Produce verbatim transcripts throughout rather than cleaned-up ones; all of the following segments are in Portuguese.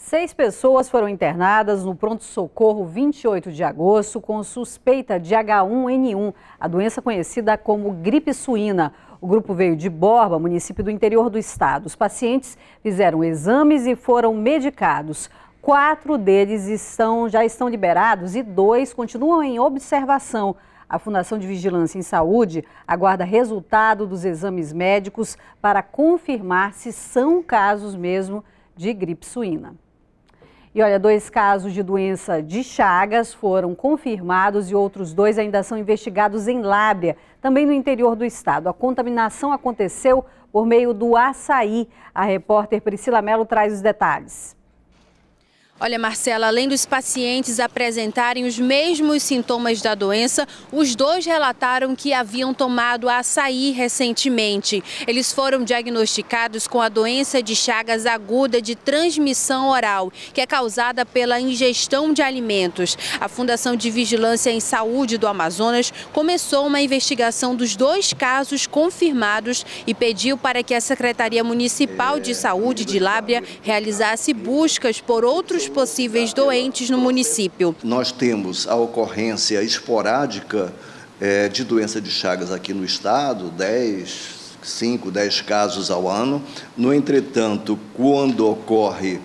Seis pessoas foram internadas no pronto-socorro vinte e oito de agosto com suspeita de H um N um, a doença conhecida como gripe suína. O grupo veio de Borba, município do interior do estado. Os pacientes fizeram exames e foram medicados. Quatro deles estão, já estão liberados e dois continuam em observação. A Fundação de Vigilância em Saúde aguarda resultado dos exames médicos para confirmar se são casos mesmo de gripe suína. E olha, dois casos de doença de Chagas foram confirmados e outros dois ainda são investigados em Lábrea, também no interior do estado. A contaminação aconteceu por meio do açaí. A repórter Priscila Mello traz os detalhes. Olha, Marcela, além dos pacientes apresentarem os mesmos sintomas da doença, os dois relataram que haviam tomado açaí recentemente. Eles foram diagnosticados com a doença de Chagas aguda de transmissão oral, que é causada pela ingestão de alimentos. A Fundação de Vigilância em Saúde do Amazonas começou uma investigação dos dois casos confirmados e pediu para que a Secretaria Municipal de Saúde de Lábrea realizasse buscas por outros possíveis doentes no município. Nós temos a ocorrência esporádica é, de doença de Chagas aqui no estado, dez, cinco, dez casos ao ano. No entretanto, quando ocorre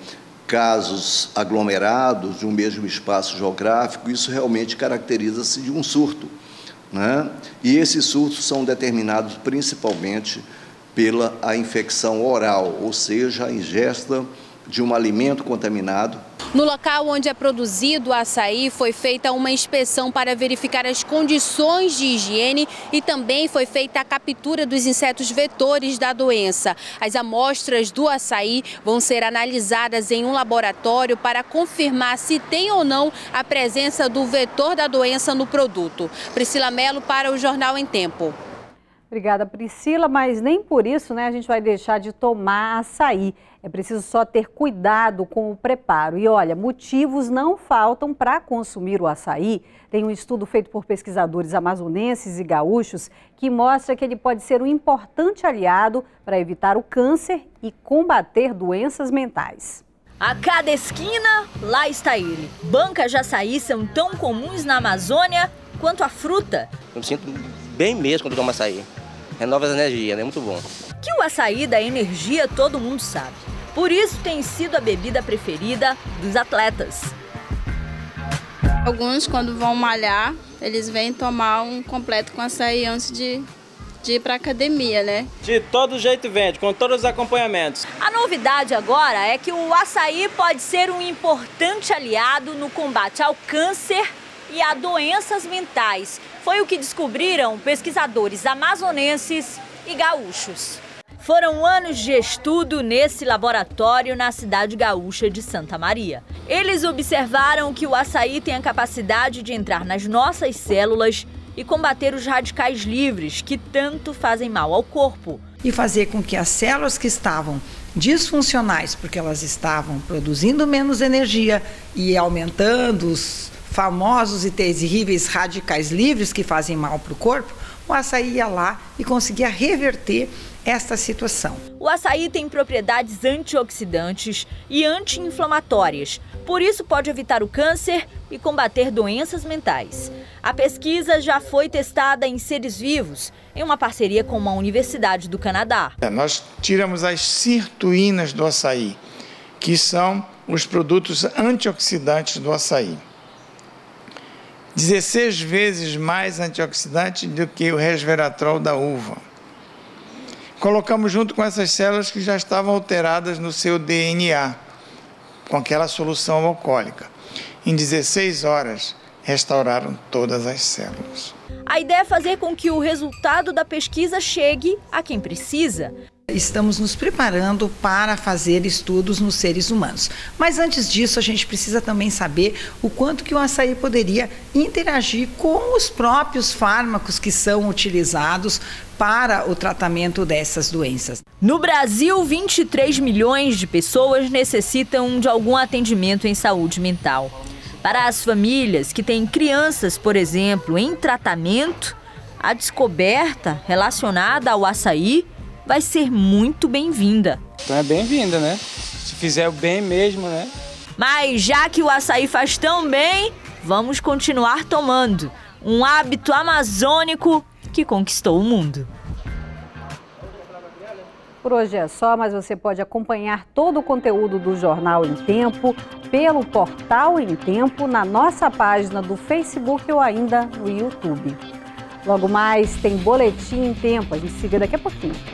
casos aglomerados de um mesmo espaço geográfico, isso realmente caracteriza-se de um surto, né? E esses surtos são determinados principalmente pela a infecção oral, ou seja, a ingesta de um alimento contaminado. No local onde é produzido o açaí, foi feita uma inspeção para verificar as condições de higiene e também foi feita a captura dos insetos vetores da doença. As amostras do açaí vão ser analisadas em um laboratório para confirmar se tem ou não a presença do vetor da doença no produto. Priscila Mello para o Jornal em Tempo. Obrigada, Priscila, mas nem por isso, né, a gente vai deixar de tomar açaí. É preciso só ter cuidado com o preparo. E olha, motivos não faltam para consumir o açaí. Tem um estudo feito por pesquisadores amazonenses e gaúchos que mostra que ele pode ser um importante aliado para evitar o câncer e combater doenças mentais. A cada esquina, lá está ele. Bancas de açaí são tão comuns na Amazônia quanto a fruta. Eu me sinto bem mesmo quando tomo açaí. Renova as energias, né? Muito bom. Que o açaí dá energia, todo mundo sabe. Por isso tem sido a bebida preferida dos atletas. Alguns, quando vão malhar, eles vêm tomar um completo com açaí antes de, de ir para a academia, né? De todo jeito vende, com todos os acompanhamentos. A novidade agora é que o açaí pode ser um importante aliado no combate ao câncer e a doenças mentais. Foi o que descobriram pesquisadores amazonenses e gaúchos. Foram anos de estudo nesse laboratório na cidade gaúcha de Santa Maria. Eles observaram que o açaí tem a capacidade de entrar nas nossas células e combater os radicais livres que tanto fazem mal ao corpo. E fazer com que as células que estavam disfuncionais, porque elas estavam produzindo menos energia e aumentando os famosos e terríveis radicais livres que fazem mal para o corpo, o açaí ia lá e conseguia reverter esta situação. O açaí tem propriedades antioxidantes e anti-inflamatórias, por isso pode evitar o câncer e combater doenças mentais. A pesquisa já foi testada em seres vivos, em uma parceria com uma universidade do Canadá. Nós tiramos as sirtuínas do açaí, que são os produtos antioxidantes do açaí. dezesseis vezes mais antioxidante do que o resveratrol da uva. Colocamos junto com essas células que já estavam alteradas no seu D N A, com aquela solução alcoólica. Em dezesseis horas, restauraram todas as células. A ideia é fazer com que o resultado da pesquisa chegue a quem precisa. Estamos nos preparando para fazer estudos nos seres humanos. Mas antes disso, a gente precisa também saber o quanto que o açaí poderia interagir com os próprios fármacos que são utilizados para o tratamento dessas doenças. No Brasil, vinte e três milhões de pessoas necessitam de algum atendimento em saúde mental. Para as famílias que têm crianças, por exemplo, em tratamento, a descoberta relacionada ao açaí vai ser muito bem-vinda. Então é bem-vinda, né? Se fizer o bem mesmo, né? Mas já que o açaí faz tão bem, vamos continuar tomando. Um hábito amazônico que conquistou o mundo. Por hoje é só, mas você pode acompanhar todo o conteúdo do Jornal em Tempo pelo portal Em Tempo, na nossa página do Facebook ou ainda no YouTube. Logo mais tem Boletim em Tempo, a gente se vê daqui a pouquinho.